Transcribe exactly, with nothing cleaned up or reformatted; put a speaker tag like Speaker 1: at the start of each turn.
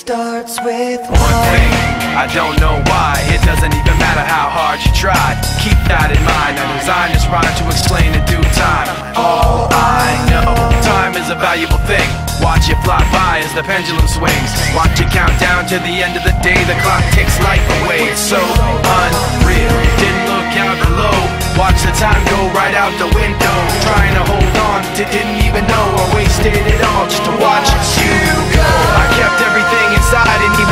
Speaker 1: starts with
Speaker 2: one thing. I don't know why. It doesn't even matter how hard you tried. Keep that in mind. I designed this rhyme to explain in due time. All I know, time is a valuable thing. Watch it fly by as the pendulum swings. Watch it count down to the end of the day. The clock takes life away. It's so unreal. Didn't look out below. Watch the time go right out the window. Trying to hold on to didn't even know I wasted it all just to watch you go. I kept everything inside and